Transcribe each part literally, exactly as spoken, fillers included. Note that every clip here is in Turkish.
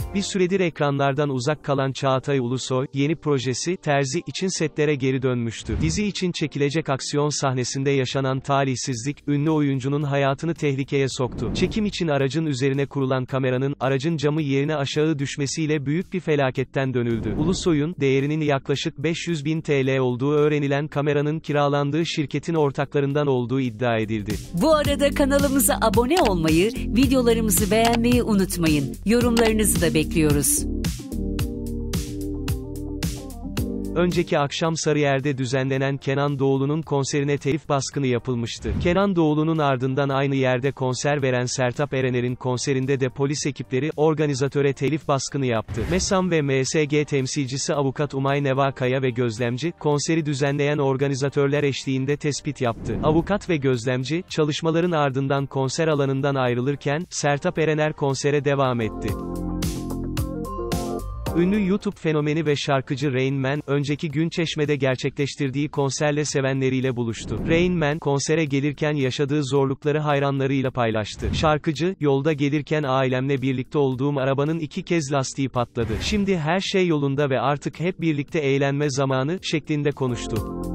Bir süredir ekranlardan uzak kalan Çağatay Ulusoy, yeni projesi, Terzi, için setlere geri dönmüştü. Dizi için çekilecek aksiyon sahnesinde yaşanan talihsizlik, ünlü oyuncunun hayatını tehlikeye soktu. Çekim için aracın üzerine kurulan kameranın, aracın camı yerine aşağı düşmesiyle büyük bir felaketten dönüldü. Ulusoy'un, değerinin yaklaşık beş yüz bin T L olduğu öğrenilen kameranın kiralandığı şirketin ortaklarından olduğu iddia edildi. Bu arada kanalımıza abone olmayı, videolarımızı beğenmeyi unutmayın. Yorumlarınızı da bekliyoruz. Önceki akşam Sarıyer'de düzenlenen Kenan Doğulu'nun konserine telif baskını yapılmıştı. Kenan Doğulu'nun ardından aynı yerde konser veren Sertab Erener'in konserinde de polis ekipleri, organizatöre telif baskını yaptı. MESAM ve M S G temsilcisi avukat Umay Neva Kaya ve gözlemci, konseri düzenleyen organizatörler eşliğinde tespit yaptı. Avukat ve gözlemci, çalışmaların ardından konser alanından ayrılırken, Sertab Erener konsere devam etti. Ünlü YouTube fenomeni ve şarkıcı Rain Man, önceki gün Çeşme'de gerçekleştirdiği konserle sevenleriyle buluştu. Rain Man, konsere gelirken yaşadığı zorlukları hayranlarıyla paylaştı. Şarkıcı, yolda gelirken ailemle birlikte olduğum arabanın iki kez lastiği patladı. Şimdi her şey yolunda ve artık hep birlikte eğlenme zamanı, şeklinde konuştu.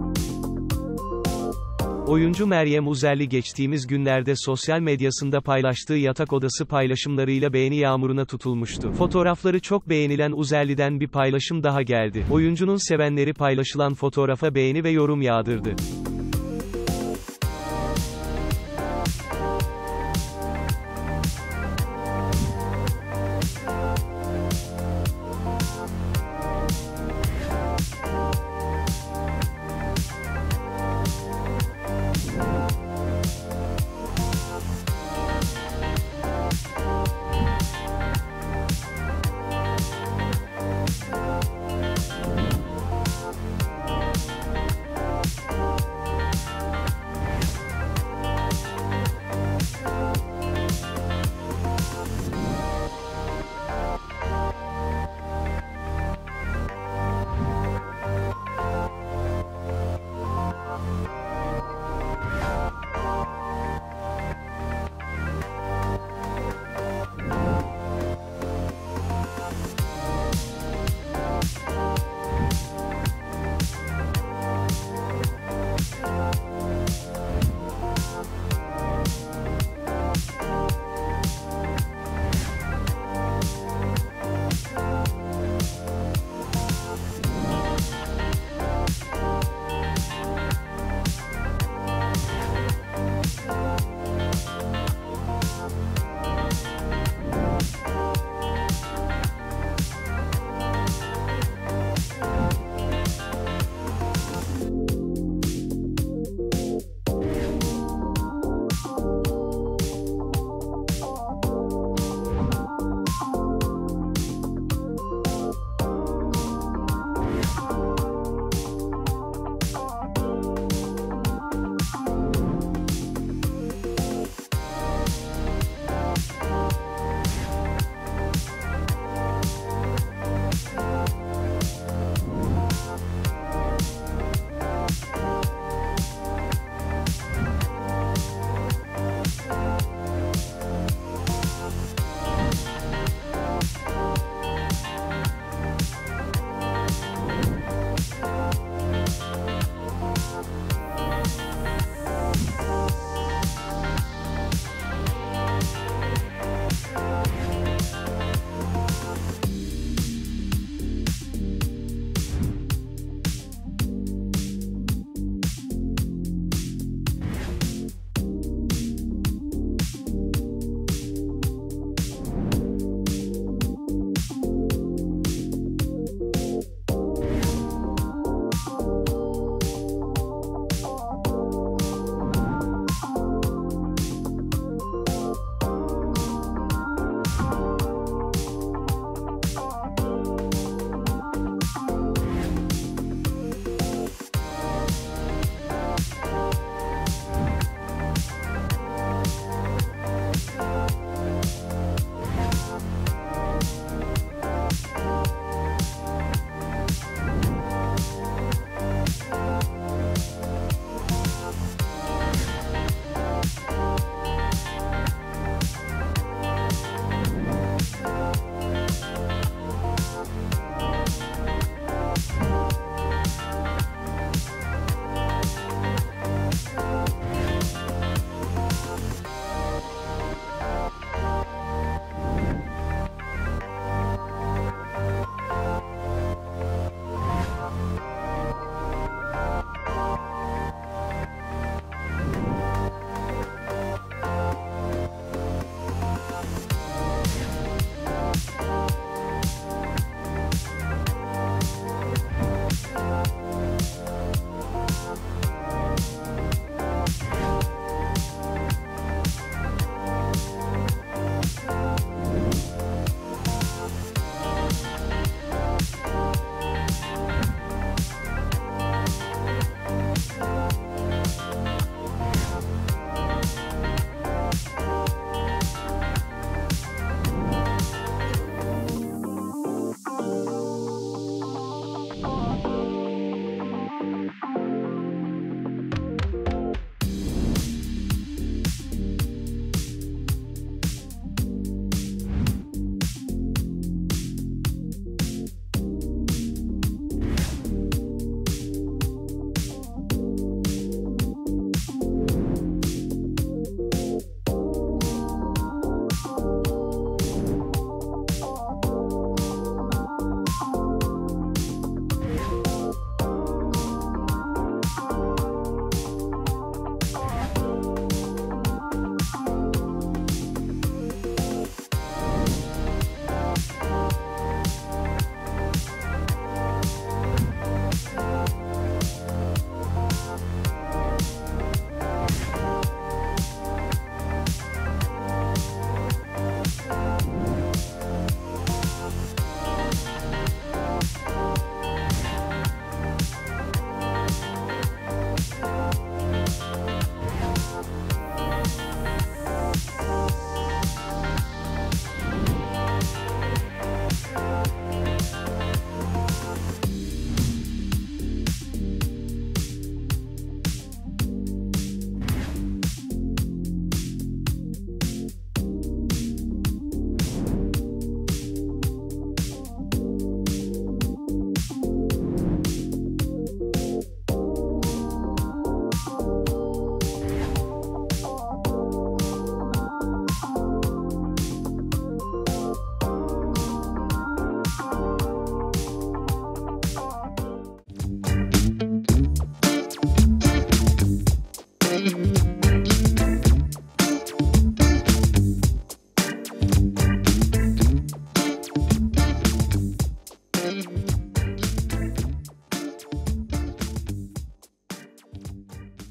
Oyuncu Meryem Uzerli geçtiğimiz günlerde sosyal medyasında paylaştığı yatak odası paylaşımlarıyla beğeni yağmuruna tutulmuştu. Fotoğrafları çok beğenilen Uzerli'den bir paylaşım daha geldi. Oyuncunun sevenleri paylaşılan fotoğrafa beğeni ve yorum yağdırdı.